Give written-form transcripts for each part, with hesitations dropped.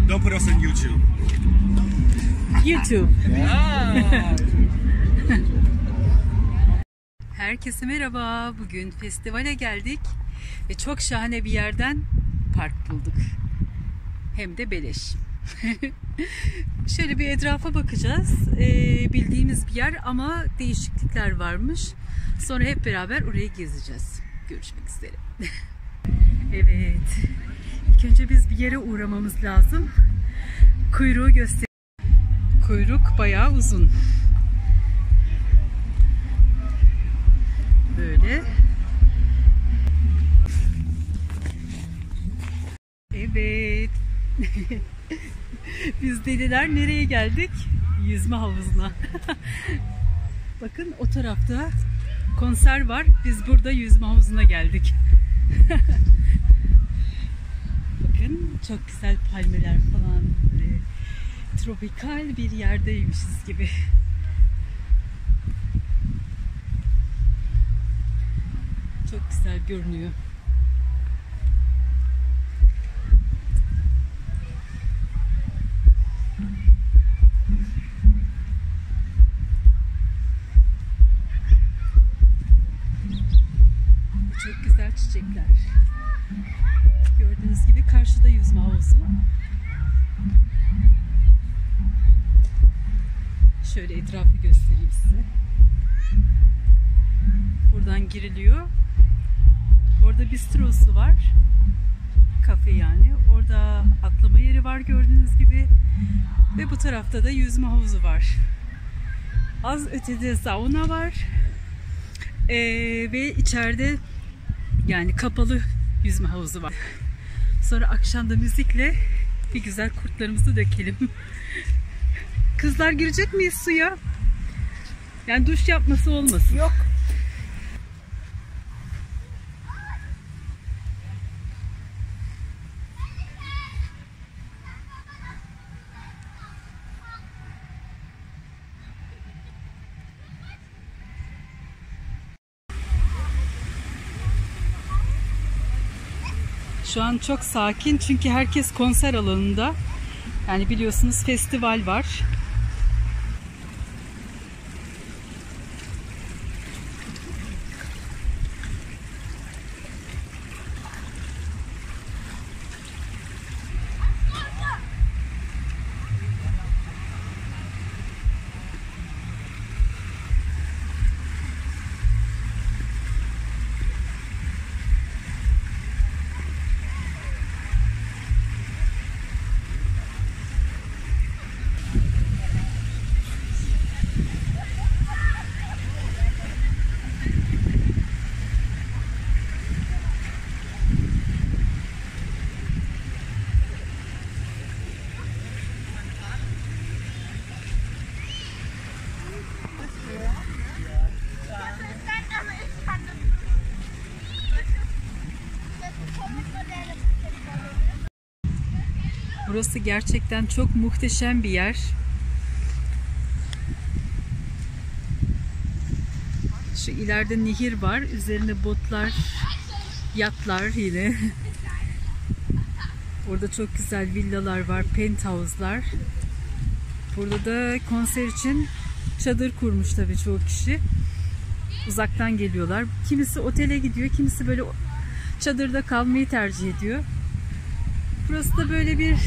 Don't put us on YouTube. YouTube. Herkese merhaba. Bugün festivale geldik ve çok şahane bir yerden park bulduk. Hem de beleş. Şöyle bir etrafa bakacağız. Bildiğimiz bir yer ama değişiklikler varmış. Sonra hep beraber orayı gezeceğiz. Görüşmek üzere. Evet. İlk önce biz bir yere uğramamız lazım. Kuyruğu göster. Kuyruk bayağı uzun. Böyle. Evet. Biz deliler nereye geldik? Yüzme havuzuna. Bakın o tarafta konser var. Biz burada yüzme havuzuna geldik. Bakın çok güzel palmeler falan. Böyle tropikal bir yerdeymişiz gibi. Çok güzel görünüyor. Çok güzel çiçekler. Gördüğünüz gibi karşıda yüzme havuzu. Şöyle etrafı göstereyim size. Buradan giriliyor. Orada bistrosu var. Kafe yani. Orada atlama yeri var gördüğünüz gibi. Ve bu tarafta da yüzme havuzu var. Az ötede sauna var. Ve içeride yani kapalı yüzme havuzu var. Sonra akşam da müzikle bir güzel kurtlarımızı dökelim. Kızlar girecek miyiz suya? Yani duş yapması olmasın. Yok. Şu an çok sakin çünkü herkes konser alanında. Yani biliyorsunuz festival var. Burası gerçekten çok muhteşem bir yer. Şu ileride nehir var. Üzerinde botlar, yatlar yine. Orada çok güzel villalar var, penthouse'lar. Burada da konser için çadır kurmuş tabii çoğu kişi. Uzaktan geliyorlar. Kimisi otele gidiyor, kimisi böyle çadırda kalmayı tercih ediyor. Burası da böyle bir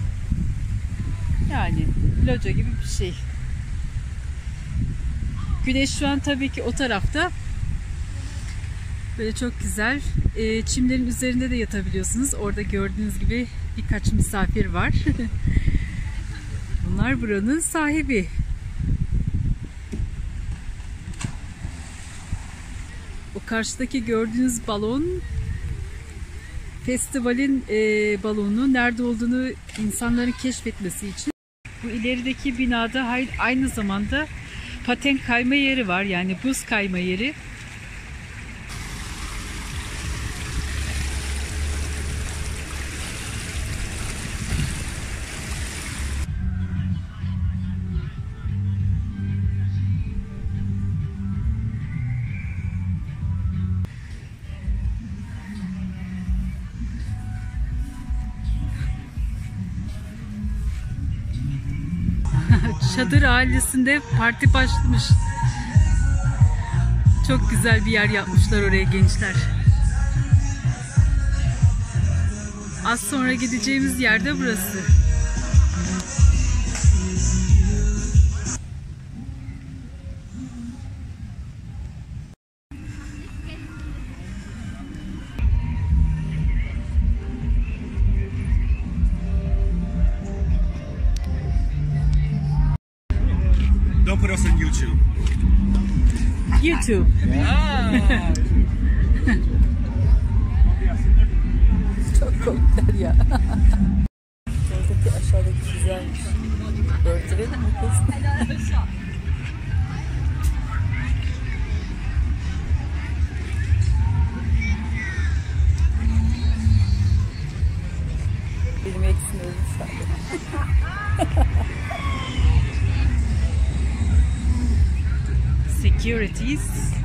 yani loca gibi bir şey. Güneş şu an tabii ki o tarafta. Böyle çok güzel. Çimlerin üzerinde de yatabiliyorsunuz. Orada gördüğünüz gibi birkaç misafir var. Bunlar buranın sahibi. O karşıdaki gördüğünüz balon festivalin balonu nerede olduğunu insanların keşfetmesi için. Bu ilerideki binada aynı zamanda paten kayma yeri var. Yani buz kayma yeri. Çadır ailesinde parti başlamış. Çok güzel bir yer yapmışlar oraya gençler. Az sonra gideceğimiz yer de burası. Don't put us on YouTube. YouTube. Çok komikler ya. Oradaki aşağıdaki güzelmiş. Örtülerim mi kız? Benim eksim ölmüş halde. Securities.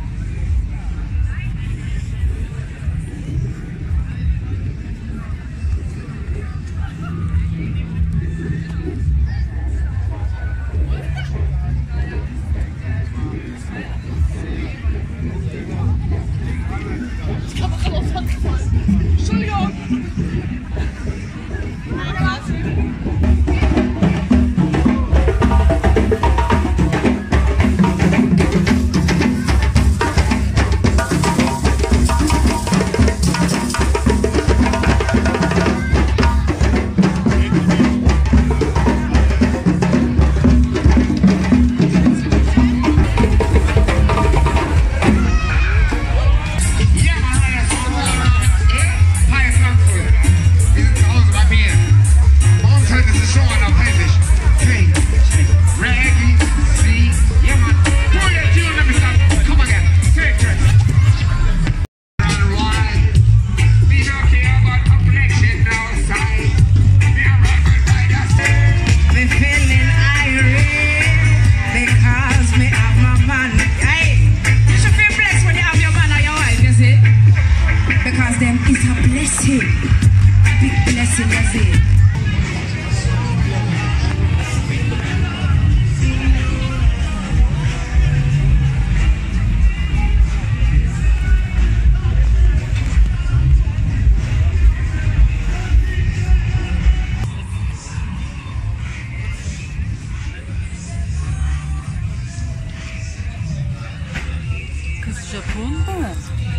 Japon. Ha.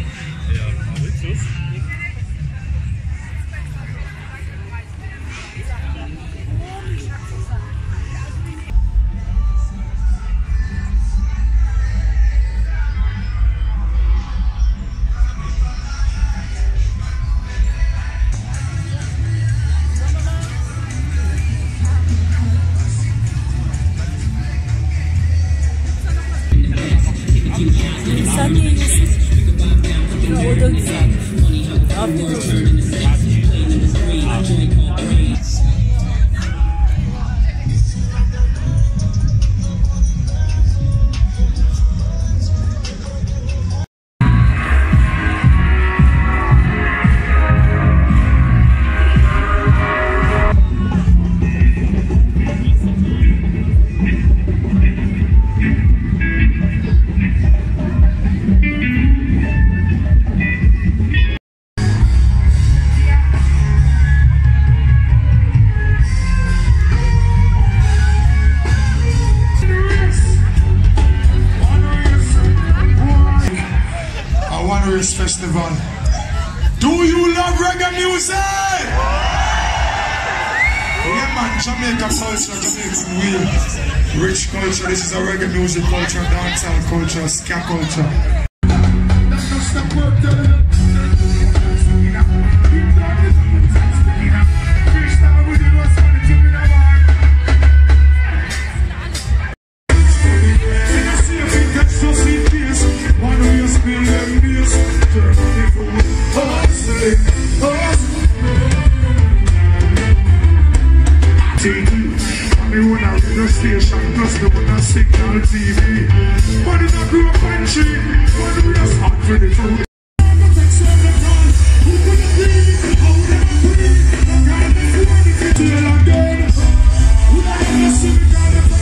Sen niye yiyorsun? O da güzel. Afiyet olsun. Festival. Do you love reggae music? Yeah man, Jamaica culture, Jamaican way. Rich culture, this is a reggae music culture, dancehall culture, ska culture. Station plus the one on Signal TV. But in a group country, when we are smart for the truth. Till again, we are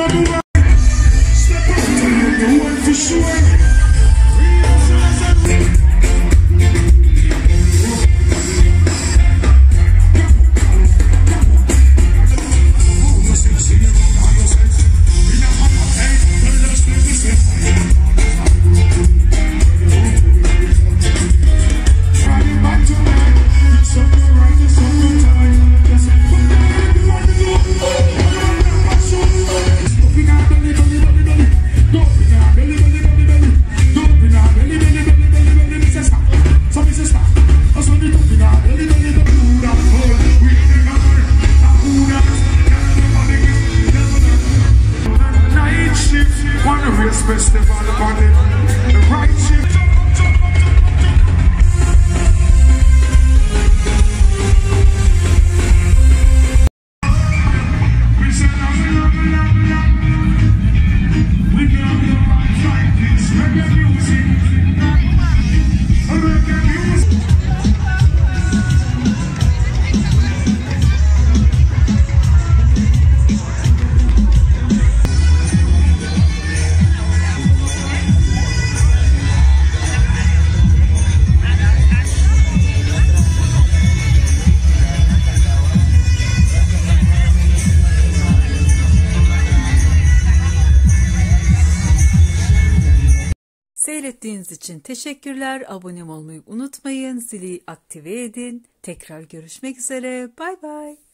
Festival on it, the right shift. We said, we got the right like this, reggae music, reggae music. Seyrettiğiniz için teşekkürler. Abone olmayı unutmayın. Zili aktive edin. Tekrar görüşmek üzere. Bay bay.